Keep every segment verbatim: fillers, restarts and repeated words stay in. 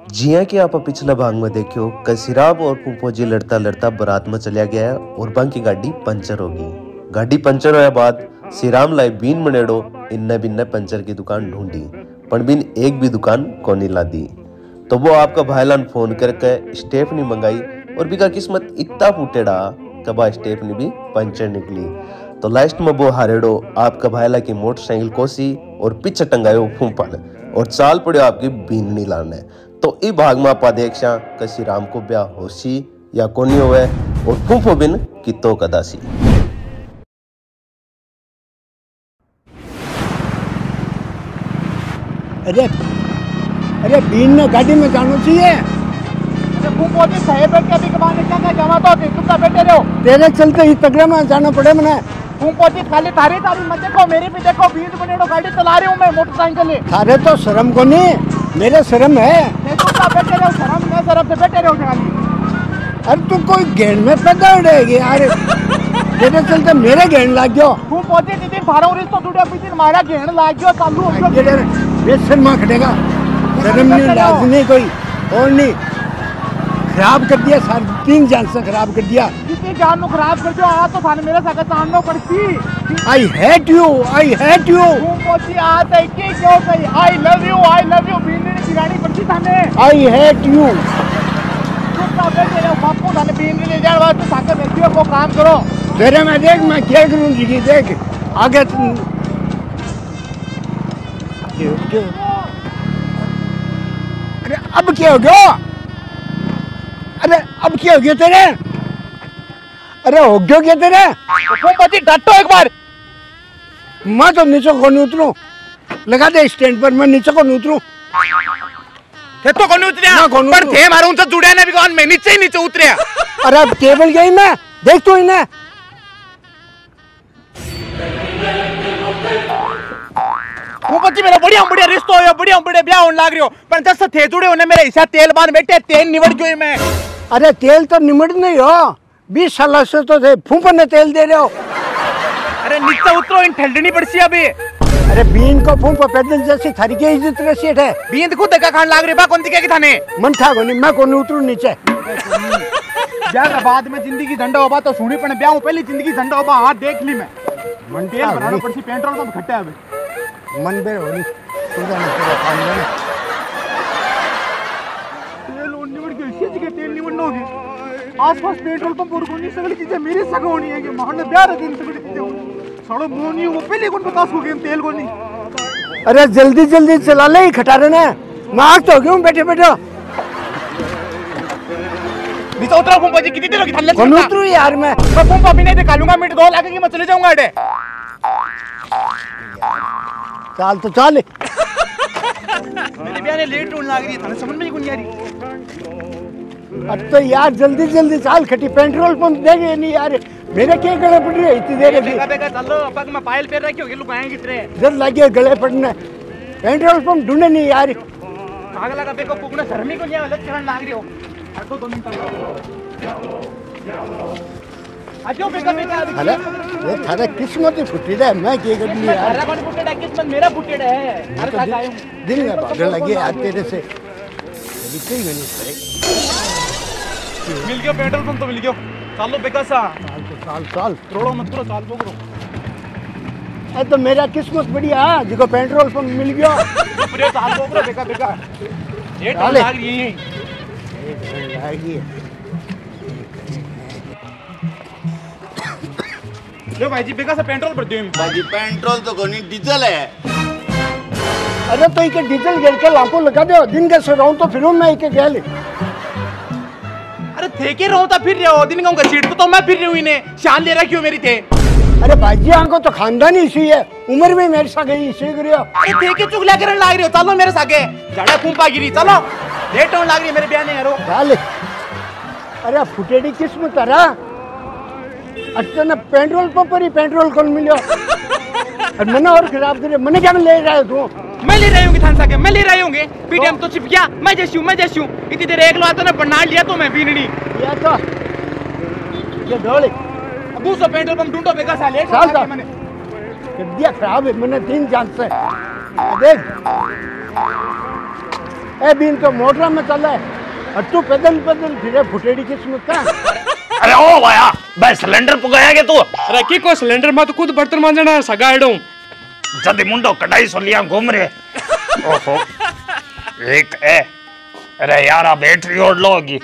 जिया कि आप पिछला भाग में देखियो कसिराब और फूफोजी लड़ता लड़ता बारात में चलिया गया और बंक की गाड़ी पंचर होगी। गाड़ी पंचर होया बाद सिराम लाई बीन बनेड़ो इन्ने बिन्ने पंचर की दुकान ढूंढी पर बिन एक भी दुकान को नहीं ला दी। तो वो आपका भाईलान फोन करके स्टेफनी मंगाई और बिका किस्मत इतना फूटेड़ा कबा स्टेफनी भी पंचर निकली। तो लास्ट में वो हारेड़ो आपका भाईला की मोटरसाइकिल कोसी और पीछे टंगायो फूफा ने और चाल पड़ो आपकी बीननी लाने। तो ई भाग में आप देखा कसी राम को ब्याह होसी या कोनी होवे और फूफो बिन कितो कदासी। अरे अरे बीन ने गाड़ी में जानो चाहिए। अरे फूफो जी सही बैठ के अभी कमाने क्या क्या जमा तो तुम तो बैठे रहो। तेरे चलते ही तगड़े में जाना पड़े मने। फूफो जी खाली थारी थारी मत देखो मेरी भी देखो बीन बनेड़ो गाड़ी चला रही हूँ मैं मोटरसाइकिल। थारे तो शर्म को नहीं मेरे शर्म है। बैठे रहो शर्म मैं शर्म से बैठे रहो खाली। अरे तू कोई घेन में पैदा रहेगी यार। तेरे चलते मेरे घेन लाग गयो। फूफो जी दीदी भारो रिश्तो टूटे पीछे हमारा घेन लाग गयो चालू हो गयो। बेशर्मा खड़ेगा शर्म नहीं लाज नहीं कोई और नहीं खराब कर दिया सारी तीन जान से खराब कर दिया। कितनी जान नु खराब कर दियो आ तो थाने मेरे साथ ताननो पड़ती। I hate you I hate you. फूफो जी आ तो की क्यों कही I love you I love you बीननी बिगाड़ी पड़ती थाने। आई हेट यू। तू तो बैठे रहो बापू थाने बीननी ले जाने वाला तू साके बैठियो को काम करो। तेरे में देख मैं क्या करूं जी देख आगे तुम अरे अब क्या हो गया। अरे अब क्या हो गया तेरे। अरे हो गया क्या तेरे। फूफो जी डटो एक बार। मैं तो नीचे को नहीं उतरूं लगा दे स्टैंड पर मैं नीचे को नहीं उतरूं। थे तो कौन उतरिया पर थे मारो उनसे जुड़े ने भी कौन मैं नीचे ही नीचे उतरिया। अरे अब टेबल गई मैं देख तो इन्हें। फूफो जी मेरा बढ़िया बढ़िया रिश्ता हो बढ़िया बढ़िया ब्याह होने लाग रही हो पर जैसे थे जुड़े होने मेरे हिस्सा तेल बांध बैठे तेल निमट गई मैं। अरे तेल तो निमट नहीं हो बीस साल से तो थे फूफा ने तेल दे रहे हो। अरे नीचे उतरो इन ठंडनी पड़सी अभी। अरे बीन को फूफा पैदल जैसी थारी के इज्जत रसीट है। बीन खुद का खान लाग रही बा कौन सी क्या थाने मन था कोनी मैं कोनी उतरू नीचे। ब्याह के बाद में जिंदगी झंडा होबा तो सुनी पण ब्याह पहले जिंदगी झंडा होबा हाथ देख ली मैं। मन तेल भराना पड़सी पेट्रोल पंप खट्टा है मन बे होनी तुझा न तेरा काम है। तेल ओन निमट गई सीज के तेल निमट होगी आसपास पेट्रोल पंप और कोनी सगली चीजें मेरी सग होनी है कि महन ने ब्याह दिन सगली चीजें सड़ो मोनी वो पहले कौन बता सको गेम तेल कोनी। अरे जल्दी जल्दी चला ले खटारे ने मैं आग तो गया बैठे बैठे। नीचे उतरो फूफो जी कितनी देर होगी थल्ले कौन उतरू यार मैं मैं फूफो अभी नहीं निकालूंगा मिनट दो लागे कि मैं चले जाऊंगा अडे। चाल तो चाल मेरे ब्याह ने लेट होने लग रही है थाने समझ में ही नहीं आ रही। अब तो यार जल्दी जल्दी चाल खटी पेट्रोल पंप देंगे नहीं यार मेरे क्या गले पड़ रही है इतनी देर अभी। बेगा बेगा चलो पग में पायल पैर रखी होगी लुकाएंगे कितने जल्द लगे गले पड़ने पेट्रोल पंप ढूंढे नहीं यार। आग लगा बेको पुगने शर्मी को नहीं अलग चढ़न लाग रही हो हटो दो मिनट आजो बेगा बेगा। अरे ये थारा किस्मत ही फुटी है मैं क्या करनी यार। थारा कौन फुटेड़ा है किस्मत मेरा फुटेड़ा है हर का कायम दिन में भागने लगे यार तेरे से दिखते ही नहीं। मिल गया पेट्रोल पंप तो मिल गया चलो बेगा सा चाल तो चाल चाल रोड़ो मत करो चाल पकड़ो। अरे तो मेरा किस्मत बढ़िया है जिको पेट्रोल पंप मिल गया। पूरे चाल पकड़ो बेगा बेगा ये तो लाग रही है लागी लो भाई जी बेगा से पेट्रोल भर दियो भाई पेट्रोल तो कोनी डीजल है। अरे तो इके डीजल गिर के लाखों लगा दो दिन के सो रहूं तो फिर मैं इके गैल। अरे थे के रहूं ता फिर रहे हो दिन गांव का सीट तो, तो मैं फिर रही हूं इन्हें शान ले रखी हो मेरी थे। अरे भाजी आंको तो खानदानी इसी है उम्र में मेरे साथ गई इसी करियो। अरे थे के चुगलिया करन लाग रही हो चलो मेरे सागे जड़ा फूंपा गिरी चलो लेट होने लाग रही है मेरे ब्याह ने यारो चल। अरे फुटेड़ी किस्मत तारा अच्छा ना पेट्रोल पंप पर ही पेट्रोल कौन मिलो और मना और खराब करे मने क्या ले रहा है तू। मैं ले रही हूँ थान साके मैं ले रही हूँ पीटीएम तो छिप गया मैं जैसी हूँ मैं जैसी हूँ इतनी देर एक लो आता ना बना लिया तो मैं बीननी या तो ये ढोले अब सो पेट्रोल पंप ढूंढो बेगा सा लेट चल तो मैंने कर दिया खराब है मैंने तीन जान से देख ए बीन तो मोटर में चला है और तू पैदल पैदल फिरे फुटेड़ी किस्म का। अरे ओ भाया भाई सिलेंडर पुगाया के तू अरे की को सिलेंडर में तो खुद बर्तन मांजना सगाड़ो जदी मुंडो कढ़ाई सोलिया घूम रहे। ओहो एक ए अरे यार बैटरी ओढ़ लोगी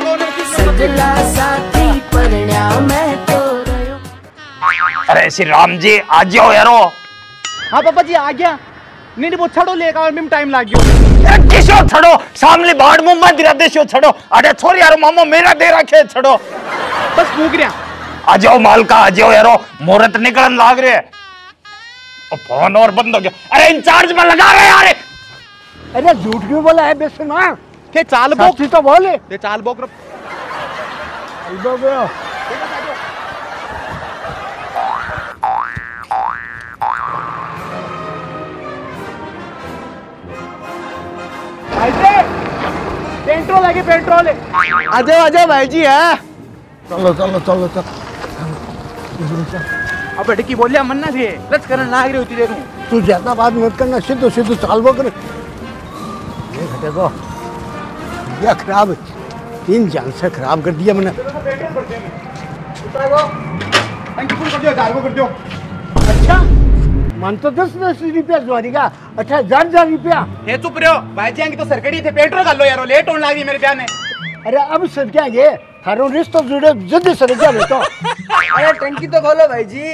अरे श्री राम जी आ जाओ यारो। हाँ पापा जी आ गया नहीं नहीं वो छड़ो लेगा और मिम टाइम लाग गयो। अरे किसो छड़ो सामने बाड़ मुंबई दिरा देशो छड़ो अरे छोरी यारो मामो मेरा दे रखे छड़ो बस भूख रहा आ जाओ मालका आ जाओ यारो मुहूर्त निकलन लाग रहे। ओ फोन और बंद हो गया। अरे इंचार्ज में लगा रहे यार। अरे झूठ क्यों बोला है बेसना के चाल बोक तो बोले ते चाल बोक रो अल्बो गयो। पेट्रोल है पेट्रोल है आ जाओ आ जाओ भाई जी है। चलो चलो चलो चलो अब बेटे बोलिया मन ना थे लच करन लाग रही होती देखूं तू ज्यादा बात मत करना सीधो सीधो चालबो कर। ये घटे तो ये खराब तीन जान से खराब कर दिया मैंने। टंकी फुल कर दियो चार कर दियो। अच्छा मन तो दस दस रुपया जुआरी का अच्छा हजार हजार रुपया। हे चुप रहो भाई जी की तो सरकड़ी थे पेट्रोल कर लो यारो लेट होने लगी मेरे ब्याह ने। अरे अब सर क्या ये थारो रिश्तो जुड़े जल्दी सर क्या ले तो। अरे टंकी तो खोलो भाई जी।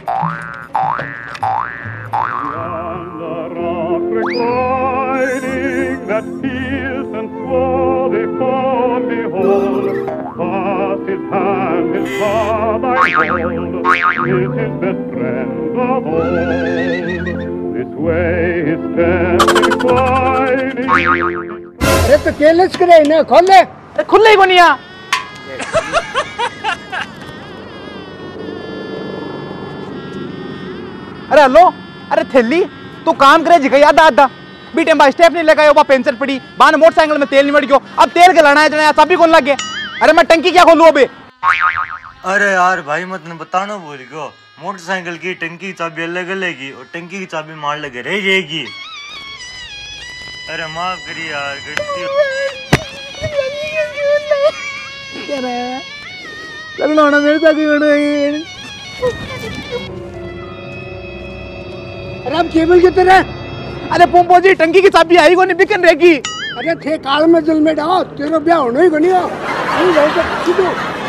अरे तो केलेस करे इन्हें खोल ले खुले ही कोनिया। अरे हेलो अरे थैली तू काम करे जिगा याद आदा बीटे बा स्टेप नहीं लगायो बा पेंचर पड़ी बान मोटरसाइकिल में तेल नहीं मड़ गयो अब तेल के लाना है जना चाबी कौन लग गया। अरे मैं टंकी क्या खोलूं अबे। अरे यार भाई मत ने बताना भूल गयो मोटरसाइकिल की टंकी की चाबी अलग लगेगी और टंकी की चाबी मार लगे रह जाएगी। अरे माफ करिए यार गलती लगना मेरे साथ ही अरे अब केबल की तरह। अरे पोंपो जी टंकी की चाबी आई को नहीं बिकन रहेगी। अरे थे काल में जल में डाओ तेरा ब्याह होना ही को नहीं हो नहीं रहे तो सीधो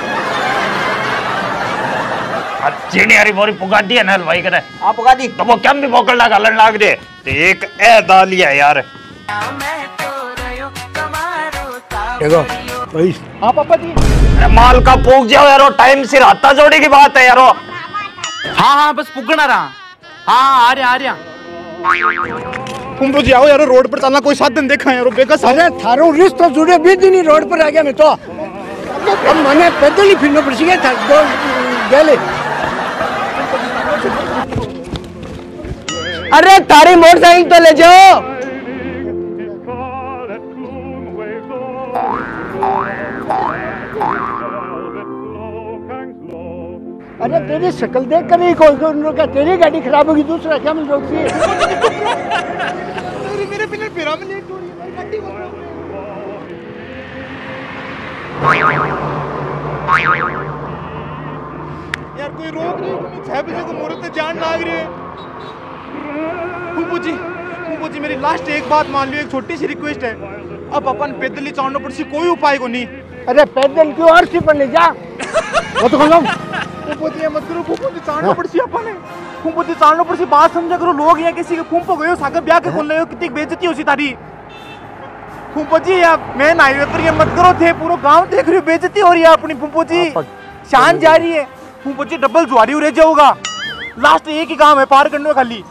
चीनी हरी बोरी पुगा दी है ना भाई करे आप पुगा दी तो वो क्या भी बोकल लगा लन लाग दे तो एक ए दालिया यार। देखो भाई हाँ पापा जी। अरे माल का पूग जाओ यारो टाइम से हाथा जोड़ी की बात है यारो। हाँ हाँ बस पुगना रहा हाँ आ रहा आ रहा। तुम तो जाओ यारो रोड पर चलना कोई साधन देखा यारो बेकस। अरे थारो रिश्तो जुड़े भी दिन ही रोड पर आ गया मैं तो अब मैंने पैदल ही फिरना पड़ गया था दो गले। अरे थारी मोटरसाइकिल तो ले जाओ। अरे तेरी शक्ल देख कर ही कोई कोई का तेरी गाड़ी खराब होगी दूसरा क्या मिल रोक सी। मेरे बिना फिरा में लेट हो रही है गाड़ी यार कोई रोक नहीं कोई छह बजे को मुहूर्त जान लाग रहे। फूफू जी फूफू जी मेरी लास्ट एक बात मान लियो एक छोटी सी रिक्वेस्ट है अब अपन पैदल ही चाड़ना पड़सी कोई उपाय को नहीं। अरे पैदल क्यों और सी पर ले जा वो तो खोलो फूफू जी मत करो फूफू जी चाड़ना पड़सी अपन है फूफू जी चाड़ना पड़सी बात समझा करो लोग यहाँ किसी के फूफो गयो सागर ब्याह के खोल ले कितनी बेइज्जती होसी तारी। फूफू जी यार मैं हाईवे पर ये मत करो थे पूरा गांव देख रही हो बेइज्जती हो रही है अपनी फूफू जी शान जा रही है। फूफू जी डबल जुआरी रह जाओगा लास्ट एक ही काम है पार करने में खाली।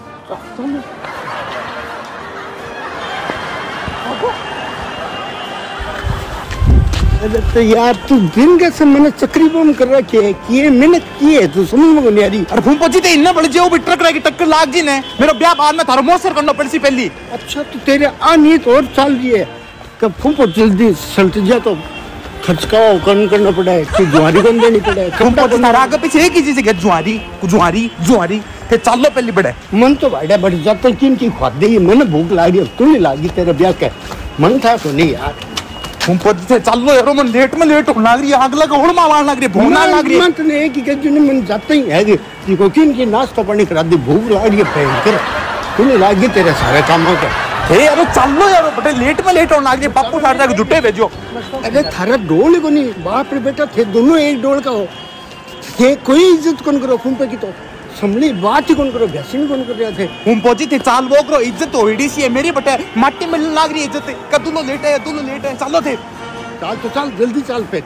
अरे तो यार तू दिन के समय मैंने चक्री बम कर रखी है कि मेहनत की है तू समझ में नहीं आ रही। अरे फूफू जी ते इन्ना बड़ जाओ भी ट्रक रह की टक्कर लाग जी ने मेरा ब्याह बाद में थारो मोसर करना पड़सी पहली। अच्छा तो तेरे आनी तो और चल रही है कब फूफो जल्दी सल्ट जा तो खर्च का कौन करना पड़ा है कि जुआरी कौन देनी पड़ा है। फूफू जी तारा आगे पीछे एक ही चीज है जुआरी जुआरी जुआरी ते चलो पहली बड़े मन तो भाड़ा बढ़ जाता किन की ख्वाद दे मैंने भूख लागी तू नहीं लागी तेरा ब्याह के मन था तो नहीं यार फुंपजी से चलो यारो मन लेट में लेट होने लग रही है आग लगा होड़ मारने लग रही है भूख लग रही है मन तो नहीं कि के जुने मन जाते ही है कि को किन की नाश्ता पानी करा दे भूख लग रही है भयंकर तूने लागी तेरे सारे कामों का हे यारो चलो यारो बटे लेट में लेट होने लग रही है पप्पू सारे तक जुटे भेजो अरे थारा डोल को नहीं बाप रे बेटा थे दोनों एक डोल का हो थे कोई इज्जत कौन करो फुंपे की तो समली बात ही कौन करो घसीन कौन कर रहे थे फुंपोजी थे चाल वो करो इज्जत तो हिडी सी है मेरी बटे माटी में लग रही है इज्जत कदुलो लेट है कदुलो लेट है चलो थे चल तो चल जल्दी चल पे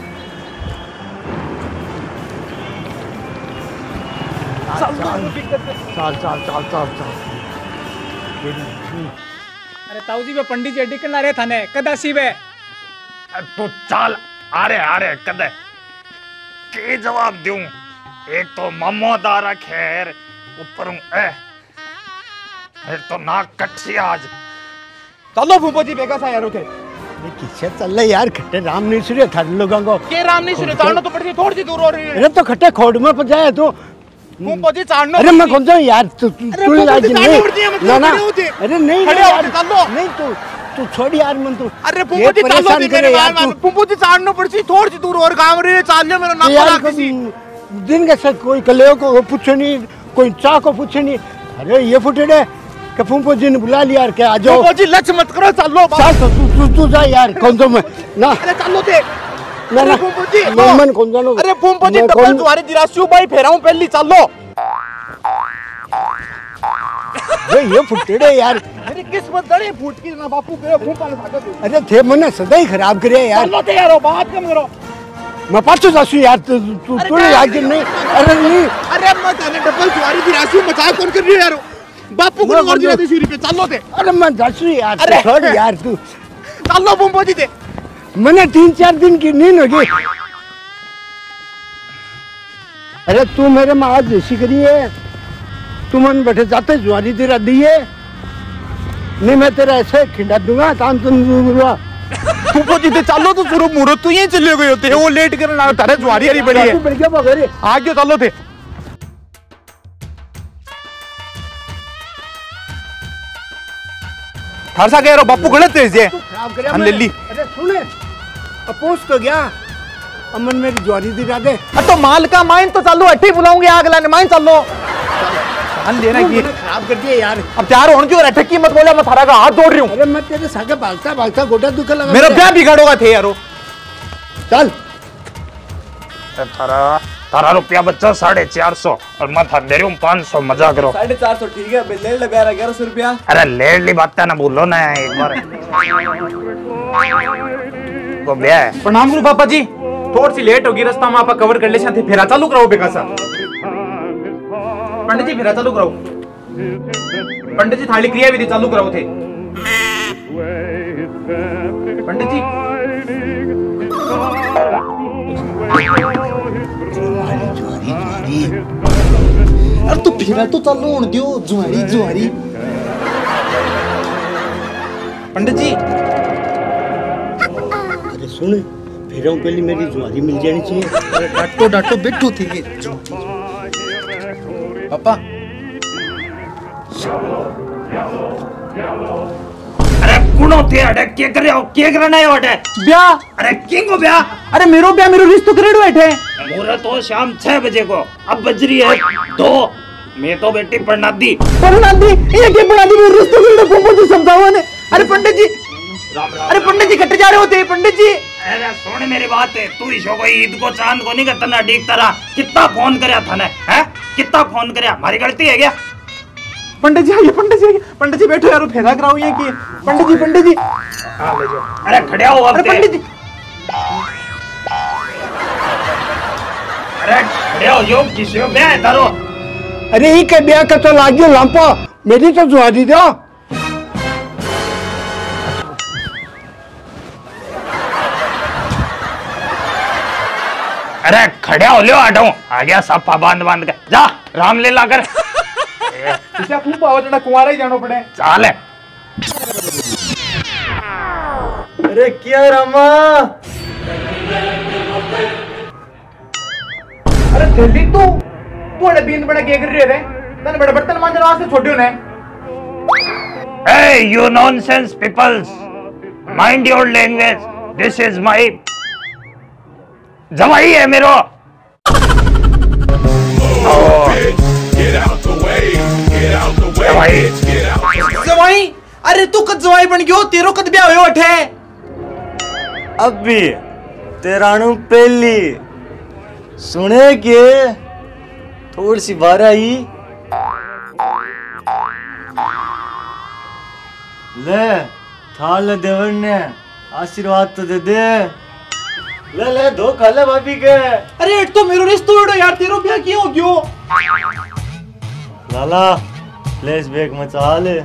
चल चल चल चल चल चल अरे ताऊजी बे पंडित जी डिकन रहे थाने कदा सीबे तू चाल आ रे आ रे कदे के जवाब दूं एक तो ममोदारा खैर ऊपर ए फिर तो नाक कटसी आज चलो फुंपोजी बेगा सा यारो थे ये किससे चल रहा यार खट्टे राम नहीं सुरे थार लोगों को के राम नहीं सुरे चाड़ना तो पड़ती थोड़ी सी दूर हो रही है अरे तो खट्टे खोड़ में पजाया तो फुंपोजी चाड़ना अरे मैं कौन सा यार तू तू लाज नहीं ना ना अरे नहीं यार नहीं तू तू छोड़ यार मन तू अरे फुंपोजी चालो दे मेरे यार फुंपोजी चाड़ना पड़ती थोड़ी सी दूर और गांव रे चालने मेरा नाक लगा किसी दिन के साथ कोई कलेओ को पूछे नहीं कोई चाह को पूछे नहीं अरे ये फुटेड़े के फुंपो जी ने बुला लिया यार क्या आ जाओ फुंपो जी लच मत करो चलो चल तो तू तू तू जा यार कौन तो मैं ना अरे चलो दे ना ना फुंपो जी मन कौन जानो अरे फुंपो जी डबल तुम्हारी जिरासू भाई फेराऊं पहली चलो अरे ये फुटेड़े यार अरे किस्मत दड़े फूट की ना बापू के फुंपा ने साका अरे थे मने सदा ही खराब करे यार चलो ते यारो बात कम करो मैं पाछो जासू यार तू तू तू लागे नहीं अरे नहीं अरे मैं तेरे डबल तुम्हारी जिरासू मजाक कौन कर रही है यार बापू को और जिरासू सूरी पे चलो ते अरे मैं जासू यार छोड़ यार तू चलो फुंपो जी ते मैंने तीन चार दिन की नींद हो गई अरे तू मेरे में आज जैसी करी है तू मन बैठे जाते जुआरी तेरा दिए नहीं मैं तेरा ऐसे खिंडा दूंगा तान तुम दूंगा फुंपो जी ते चलो तो पूरा मुहूर्त तो यहीं चले गए होते वो लेट करना तारे जुआरी हरी बड़ी है बढ़ गया बगैर आगे चलो थे थारसा कह रहा बापू गलत है जे खराब करे हम ले ली अरे सुने अब पहुंच तो गया अमन मेरी जुआरी दिला दे तो माल का माइन तो चालू अट्ठी बुलाऊंगे आग लाने माइन चलो अन लेना की खराब कर दिया यार अब चार होने क्यों अट्ठी की मत बोला मैं थारा का हाथ जोड़ रही हूँ अरे मैं तेरे सागे भागता भागता गोटा दुखा लगा मेरा ब्याह बिगाड़ोगा थे यारो चल थारा थारा रुपया बच्चा साढ़े चार सौ और मैं था दे रही हूँ पाँच सौ मजा करो साढ़े चार सौ ठीक है ले ले ब्याह ग्यारह सौ रुपया अरे ले ली बात ना भूलो ना एक बार वो ब्याह है प्रणाम गुरु पापा जी थोड़ी सी लेट होगी रास्ता में आप कवर कर ले थे फिर चालू कराओ बेकासा पंडित जी फिर चालू कराओ पंडित जी थाली क्रिया विधि चालू कराओ थे पंडित जी अरे तो फिर तो चालू होने दियो जुआरी जुआरी पंडित जी अरे सुन फिर पहले मेरी जुआरी मिल जानी चाहिए अरे डाटो डाटो बैठो थी पापा अरे कुणो थे अडे के करे हो के करना है अडे ब्याह अरे किंगो ब्याह अरे मेरो ब्याह मेरो रिश्तो करेड़ो बैठे मुहूर्त तो शाम छह बजे को अब बज रही है दो मैं तो बेटी पढ़ना दी पढ़ना दी ये के पढ़ना दी मेरो रिश्तो करेड़ो फुंपो जी समझाओ ने अरे पंडित जी अरे पंडित जी कट जा रहे होते पंडित जी अरे सुन मेरी बात है तू इसो कोई ईद को चांद को नहीं करता ना ठीक तरह कितना फोन करया थाने हैं कितना फोन करया हमारी गलती है क्या पंडित जी आइए पंडित जी आइए पंडित जी बैठो यार फेरा कराओ ये की पंडित जी पंडित जी हां ले जाओ अरे खड़े हो अब अरे पंडित जी अरे खड़े हो यो किसी को ब्याह करो अरे ये के ब्याह का तो लागियो लांपा मेरी तो जुआरी दो अरे खड़े हो लियो आटो आ गया साफा बांध बांध के जा राम लीला कर इसे खूब आवजना कुंवारा ही जानो पड़े चाल है अरे क्या रामा अरे जल्दी तू तू बड़े बीन बड़ा के कर रहे रे तने बड़े बर्तन मांजने वास्ते छोड़ियो ने ए you nonsense peoples mind your language, this is my जवाई है मेरो। जवाई? अरे तू कद जवाई बन गयो, तेरो कद ब्याह होयो अठे? अभी तेराणु पहली सुने के थोड़ी सी बारह ही ले थाल देवर ने आशीर्वाद तो दे दे। ले ले दो खा ले भाभी के। अरे एक तो मेरो रिश्तो उड़ो यार, तेरो ब्याह क्यों हो गयो? लाला फ्लैशबैक मचा ले।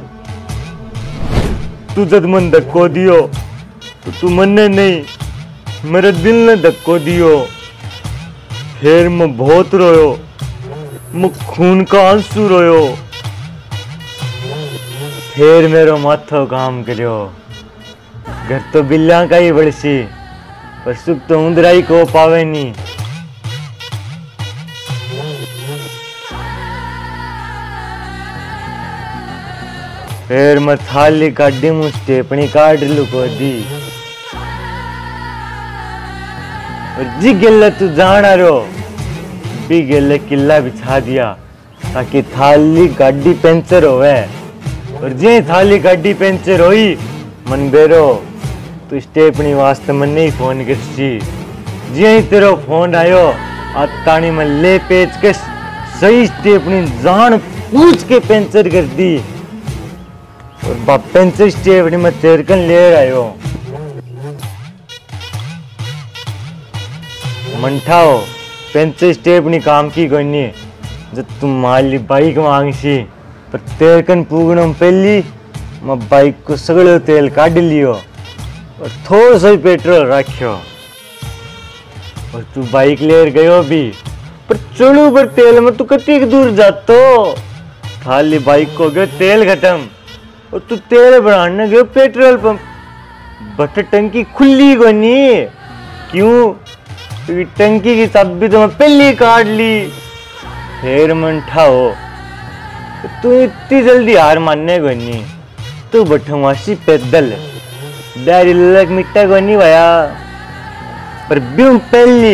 तू जद मन धक्को दियो तो तू मन्ने नहीं मेरे दिल ने धक्को दियो, फिर मैं बहुत रोयो, मैं खून का आंसू रोयो, फिर मेरो माथो काम करियो। घर तो बिल्ला का ही बड़सी पर सुख तो उंदराई को पावे नहीं। फिर मैं थाली काटी मुझ टेपनी काट लुको दी और जी गेले तू जाना रो भी गेले किला बिछा दिया ताकि थाली गाड़ी पंचर होवे। और जी थाली गाड़ी पंचर होई मन बेरो तू स्टेपनी वास्ते मन नहीं फोन करसी। जी तेरो फोन आयो आतानी में ले पेच के सही स्टेपनी जान पूछ के पंचर कर दी और बापेन से स्टेपनी में तेरकन ले आयो। मंठाओ पेंचे स्टेपनी काम की कोई नहीं जब तुम माली बाइक मांगसी पर तेरकन पूगनम पहली मैं बाइक को सगड़ो तेल काट लियो और थोड़ा सा पेट्रोल रखियो और तू बाइक ले गयो भी पर चलू पर तेल में तू कती दूर जातो खाली बाइक को गयो तेल खत्म और तू तेल भराने गयो पेट्रोल पंप बट टंकी खुली को नहीं क्यों क्योंकि टंकी की चाबी तो मैं पहले काट ली। फिर मन ठाओ तू इतनी जल्दी हार मानने को नहीं तू बठवासी पैदल डायरी लग मिट्टा को नहीं भया पर ब्यूं पहली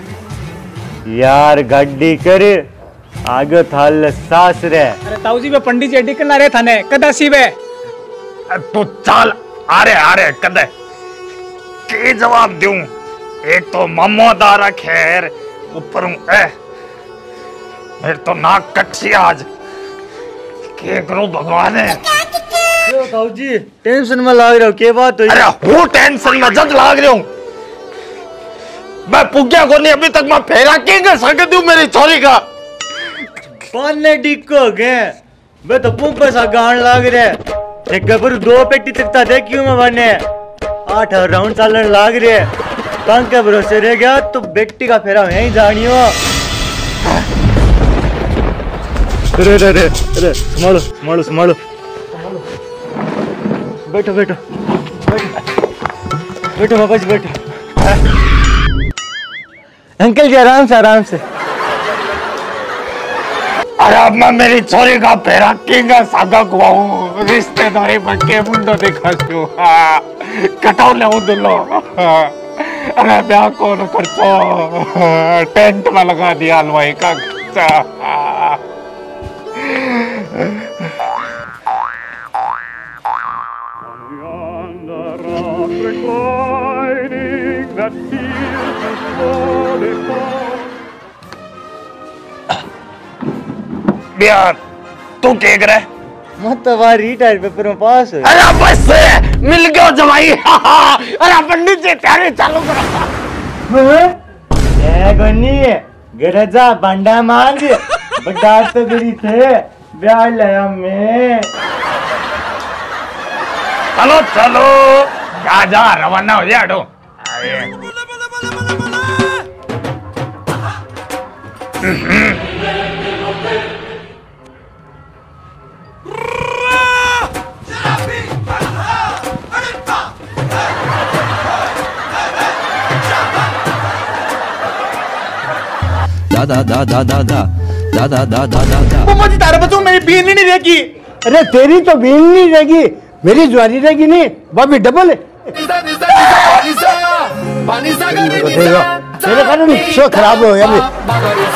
यार गाड़ी कर आगे थाल सास रे। अरे ताऊजी बे पंडित जी अड्डी करना रे थाने कदा सीबे तू चाल आरे आरे कदे के जवाब दूं। एक तो ममोदारा खैर ऊपर ए मेरे तो नाक कटसी आज के करो भगवान है। क्यों ताऊजी टेंशन में लाग रहे हो के बात हुई? अरे हूँ टेंशन में जग लाग रहा हूँ मैं पुग्या को नहीं अभी तक मैं फेरा के कर सकती हूँ मेरी छोरी का पाने डिको गए मैं तो पुंपे सा गान लाग रहे एक पर दो पेटी तकता दे क्यों मैं बने आठ राउंड चलने लाग रहे कान के भरोसे रह गया तो बेटी का फेरा यहीं जानियो। अरे अरे अरे अरे संभालो संभालो संभालो बैठो बैठो बैठो बाबा जी बैठो। अंकल जी आराम से आराम से। अरे अब मैं मेरी छोरी का फेरा किंगा सागा खुआऊं रिश्तेदारी बच्चे मुंडो दिखा छू कटाव ले दुल्लो। अरे ब्याह कौन करतो टेंट में लगा दिया हलवाई का ब्याह तू क्या कर रहा है? मैं तो रिटायर पेपर में पास है। अरे बस मिल गया जवाई। अरे पंडित जी तैयारी चालू करो। ए गन्नी गरजा बंडा मांग बड़ा तो गरी थे ब्याह लाया मैं। चलो चलो जा जा रवाना हो जा डो। दादा दादा दादा दादा दादा दादा मम्मा जी तारे बच्चों मेरी बीन नहीं रहेगी। अरे तेरी तो बीन नहीं रहेगी मेरी ज्वारी रहेगी नहीं वो भी डबल है। तेरे कारण रिक्शा खराब हो गया